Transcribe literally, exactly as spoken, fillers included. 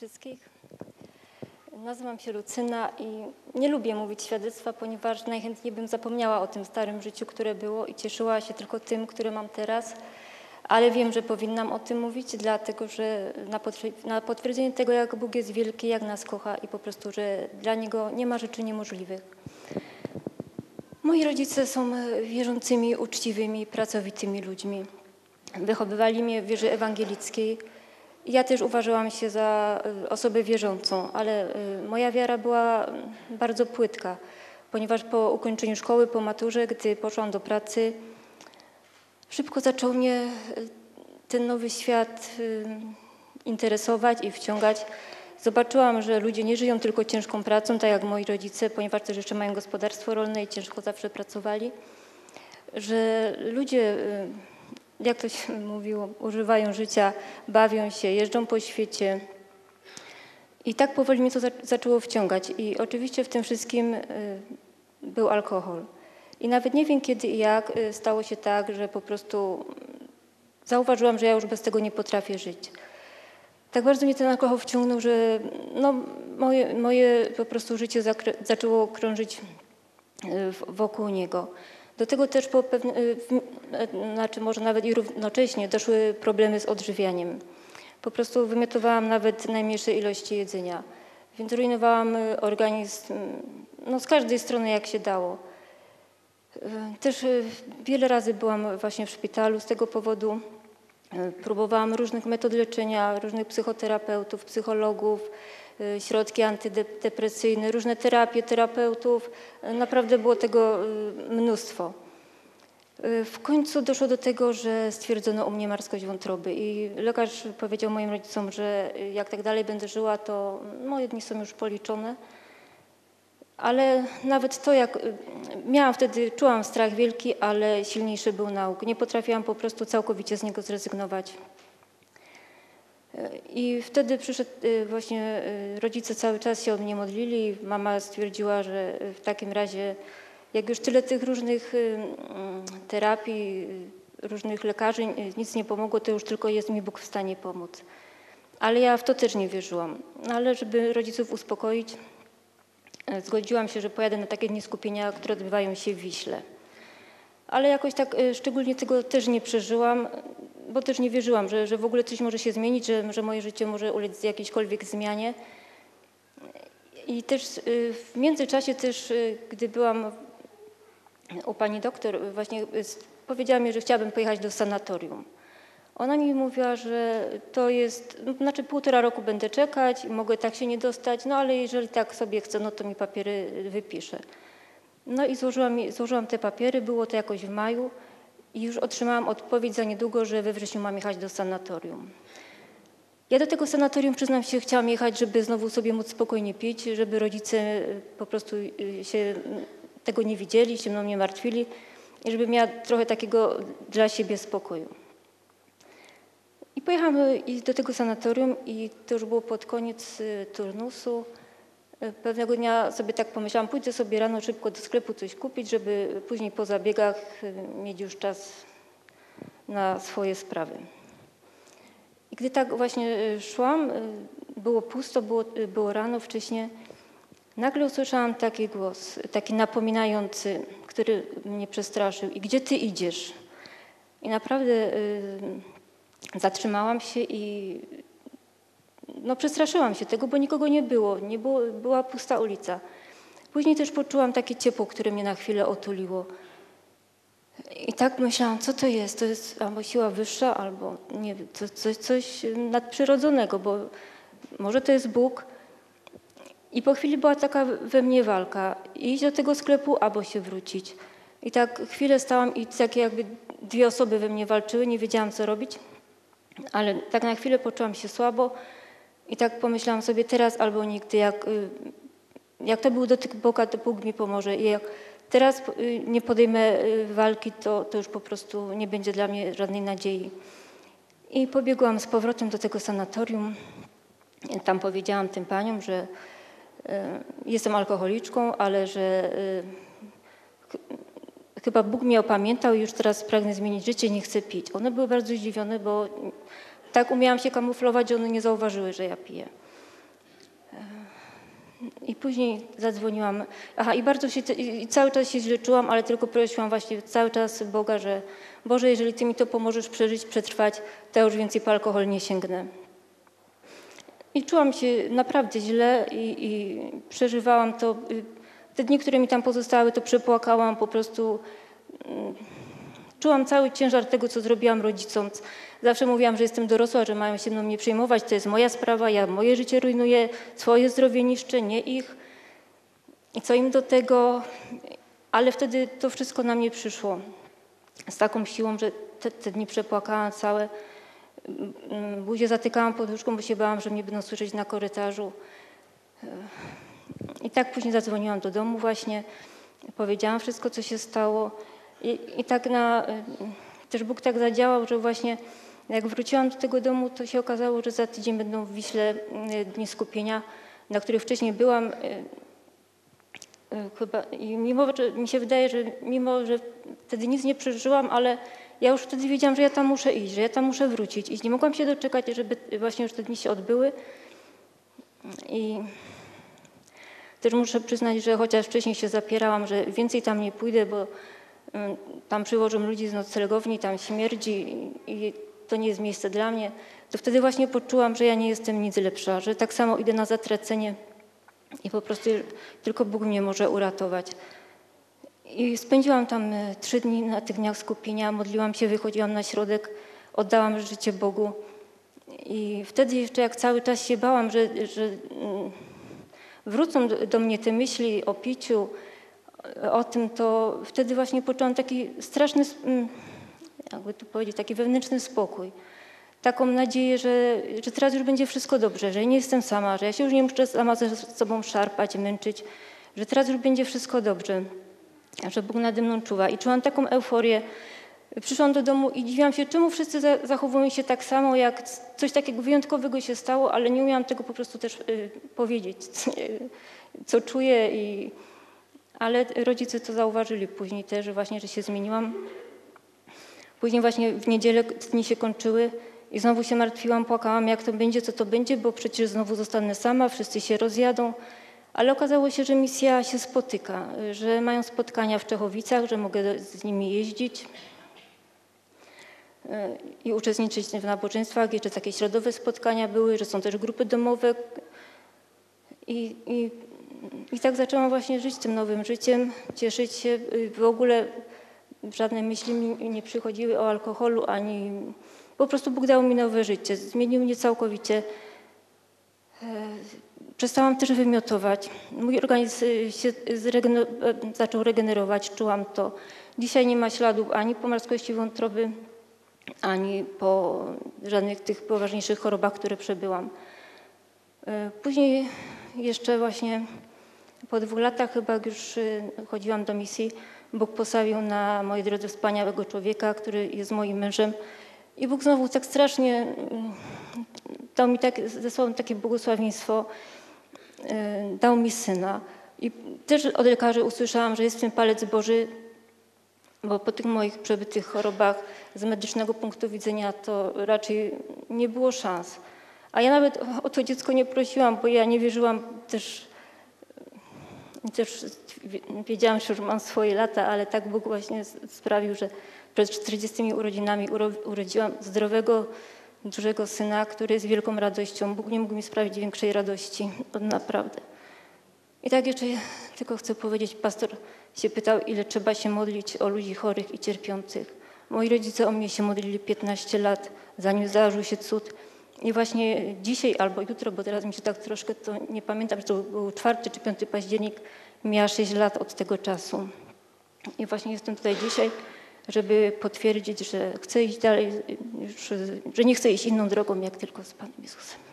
wszystkich. Nazywam się Lucyna i nie lubię mówić świadectwa, ponieważ najchętniej bym zapomniała o tym starym życiu, które było i cieszyła się tylko tym, które mam teraz. Ale wiem, że powinnam o tym mówić, dlatego że na, na potwierdzenie tego, jak Bóg jest wielki, jak nas kocha i po prostu, że dla Niego nie ma rzeczy niemożliwych. Moi rodzice są wierzącymi, uczciwymi, pracowitymi ludźmi. Wychowywali mnie w wierze ewangelickiej. Ja też uważałam się za osobę wierzącą, ale moja wiara była bardzo płytka, ponieważ po ukończeniu szkoły, po maturze, gdy poszłam do pracy, szybko zaczął mnie ten nowy świat interesować i wciągać. Zobaczyłam, że ludzie nie żyją tylko ciężką pracą, tak jak moi rodzice, ponieważ też jeszcze mają gospodarstwo rolne i ciężko zawsze pracowali, że ludzie, jak to się mówiło, używają życia, bawią się, jeżdżą po świecie. I tak powoli mnie to zaczęło wciągać. I oczywiście w tym wszystkim był alkohol. I nawet nie wiem kiedy i jak stało się tak, że po prostu zauważyłam, że ja już bez tego nie potrafię żyć. Tak bardzo mnie ten alkohol wciągnął, że no, moje, moje po prostu życie zaczęło krążyć wokół niego. Do tego też po pewne, znaczy może nawet i równocześnie doszły problemy z odżywianiem. Po prostu wymiotowałam nawet najmniejsze ilości jedzenia, więc rujnowałam organizm no, z każdej strony jak się dało. Też wiele razy byłam właśnie w szpitalu z tego powodu. Próbowałam różnych metod leczenia, różnych psychoterapeutów, psychologów, środki antydepresyjne, różne terapie terapeutów. Naprawdę było tego mnóstwo. W końcu doszło do tego, że stwierdzono u mnie marskość wątroby i lekarz powiedział moim rodzicom, że jak tak dalej będę żyła, to moje dni są już policzone. Ale nawet to, jak miałam wtedy, czułam strach wielki, ale silniejszy był nauk. Nie potrafiłam po prostu całkowicie z niego zrezygnować. I wtedy przyszedł właśnie, rodzice cały czas się o mnie modlili. Mama stwierdziła, że w takim razie, jak już tyle tych różnych terapii, różnych lekarzy, nic nie pomogło, to już tylko jest mi Bóg w stanie pomóc. Ale ja w to też nie wierzyłam. Ale żeby rodziców uspokoić, zgodziłam się, że pojadę na takie dni skupienia, które odbywają się w Wiśle. Ale jakoś tak szczególnie tego też nie przeżyłam, bo też nie wierzyłam, że, że w ogóle coś może się zmienić, że, że moje życie może ulec jakiejśkolwiek zmianie. I też w międzyczasie też, gdy byłam u pani doktor, właśnie powiedziała mi, że chciałabym pojechać do sanatorium. Ona mi mówiła, że to jest, znaczy półtora roku będę czekać, mogę tak się nie dostać, no ale jeżeli tak sobie chcę, no to mi papiery wypisze. No i złożyłam, złożyłam te papiery, było to jakoś w maju i już otrzymałam odpowiedź za niedługo, że we wrześniu mam jechać do sanatorium. Ja do tego sanatorium, przyznam się, chciałam jechać, żeby znowu sobie móc spokojnie pić, żeby rodzice po prostu się tego nie widzieli, się mną nie martwili i żeby miała trochę takiego dla siebie spokoju. I pojechałam do tego sanatorium i to już było pod koniec turnusu. Pewnego dnia sobie tak pomyślałam, pójdę sobie rano szybko do sklepu coś kupić, żeby później po zabiegach mieć już czas na swoje sprawy. I gdy tak właśnie szłam, było pusto, było, było rano wcześnie, nagle usłyszałam taki głos, taki napominający, który mnie przestraszył. I gdzie ty idziesz? I naprawdę zatrzymałam się i no, przestraszyłam się tego, bo nikogo nie było. Nie było, była pusta ulica. Później też poczułam takie ciepło, które mnie na chwilę otuliło. I tak myślałam, co to jest? To jest albo siła wyższa, albo nie wiem, coś, coś nadprzyrodzonego, bo może to jest Bóg. I po chwili była taka we mnie walka. Iść do tego sklepu, albo się wrócić. I tak chwilę stałam i takie jakby dwie osoby we mnie walczyły, nie wiedziałam, co robić. Ale tak na chwilę poczułam się słabo i tak pomyślałam sobie teraz albo nigdy, jak, jak to był dotyk Boga, to Bóg mi pomoże. I jak teraz nie podejmę walki, to, to już po prostu nie będzie dla mnie żadnej nadziei. I pobiegłam z powrotem do tego sanatorium. Tam powiedziałam tym paniom, że jestem alkoholiczką, ale że chyba Bóg mnie opamiętał i już teraz pragnę zmienić życie, nie chcę pić. One były bardzo zdziwione, bo tak umiałam się kamuflować, że one nie zauważyły, że ja piję. I później zadzwoniłam. Aha, i bardzo się, i cały czas się źle czułam, ale tylko prosiłam właśnie cały czas Boga, że Boże, jeżeli Ty mi to pomożesz przeżyć, przetrwać, to ja już więcej po alkohol nie sięgnę. I czułam się naprawdę źle i, i przeżywałam to. Te dni, które mi tam pozostały, to przepłakałam po prostu. Czułam cały ciężar tego, co zrobiłam rodzicom. Zawsze mówiłam, że jestem dorosła, że mają się mną nie przejmować, to jest moja sprawa, ja moje życie rujnuję, swoje zdrowie niszczę, nie ich. I co im do tego? Ale wtedy to wszystko na mnie przyszło z taką siłą, że te, te dni przepłakałam całe. Buzię zatykałam poduszką, bo się bałam, że mnie będą słyszeć na korytarzu. I tak później zadzwoniłam do domu właśnie, powiedziałam wszystko, co się stało. I, i tak na, też Bóg tak zadziałał, że właśnie jak wróciłam do tego domu, to się okazało, że za tydzień będą w Wiśle dni skupienia, na których wcześniej byłam. Chyba, i mimo, że mi się wydaje, że mimo, że wtedy nic nie przeżyłam, ale ja już wtedy wiedziałam, że ja tam muszę iść, że ja tam muszę wrócić i nie mogłam się doczekać, żeby właśnie już te dni się odbyły. I też muszę przyznać, że chociaż wcześniej się zapierałam, że więcej tam nie pójdę, bo tam przywożą ludzi z noclegowni, tam śmierdzi i to nie jest miejsce dla mnie, to wtedy właśnie poczułam, że ja nie jestem nic lepsza, że tak samo idę na zatracenie i po prostu tylko Bóg mnie może uratować. I spędziłam tam trzy dni na tych dniach skupienia, modliłam się, wychodziłam na środek, oddałam życie Bogu. I wtedy jeszcze jak cały czas się bałam, że, że wrócą do, do mnie te myśli o piciu, o tym, to wtedy właśnie poczułam taki straszny, jakby tu powiedzieć, taki wewnętrzny spokój. Taką nadzieję, że, że teraz już będzie wszystko dobrze, że nie jestem sama, że ja się już nie muszę sama ze sobą szarpać, męczyć, że teraz już będzie wszystko dobrze, że Bóg nade mną czuwa. I czułam taką euforię. Przyszłam do domu i dziwiłam się, czemu wszyscy zachowują się tak samo, jak coś takiego wyjątkowego się stało, ale nie umiałam tego po prostu też y, powiedzieć, co czuję. I, ale rodzice to zauważyli później też, że właśnie, że się zmieniłam. Później właśnie w niedzielę dni się kończyły i znowu się martwiłam, płakałam, jak to będzie, co to będzie, bo przecież znowu zostanę sama, wszyscy się rozjadą. Ale okazało się, że misja się spotyka, że mają spotkania w Czechowicach, że mogę z nimi jeździć i uczestniczyć w nabożeństwach. Jeszcze takie środowe spotkania były, że są też grupy domowe. I, i, i tak zaczęłam właśnie żyć tym nowym życiem, cieszyć się. W ogóle żadne myśli mi nie przychodziły o alkoholu, ani po prostu Bóg dał mi nowe życie, zmienił mnie całkowicie. Przestałam też wymiotować. Mój organizm się zregener- zaczął regenerować, czułam to. Dzisiaj nie ma śladów ani po marskości wątroby, ani po żadnych tych poważniejszych chorobach, które przebyłam. Później jeszcze właśnie po dwóch latach chyba już chodziłam do misji. Bóg postawił na mojej drodze wspaniałego człowieka, który jest moim mężem. I Bóg znowu tak strasznie dał mi tak, zesłał takie błogosławieństwo, dał mi syna. I też od lekarzy usłyszałam, że jest w tym palec Boży, bo po tych moich przebytych chorobach z medycznego punktu widzenia to raczej nie było szans. A ja nawet o to dziecko nie prosiłam, bo ja nie wierzyłam też, też wiedziałam, że już mam swoje lata, ale tak Bóg właśnie sprawił, że przed czterdziestymi urodzinami urodziłam zdrowego, dużego syna, który jest wielką radością. Bóg nie mógł mi sprawić większej radości, naprawdę. I tak jeszcze tylko chcę powiedzieć, pastor się pytał, ile trzeba się modlić o ludzi chorych i cierpiących. Moi rodzice o mnie się modlili piętnaście lat, zanim zdarzył się cud. I właśnie dzisiaj albo jutro, bo teraz mi się tak troszkę, to nie pamiętam, że to był czwarty czy piąty październik, mija sześć lat od tego czasu. I właśnie jestem tutaj dzisiaj, żeby potwierdzić, że chcę iść dalej, że nie chcę iść inną drogą, jak tylko z Panem Jezusem.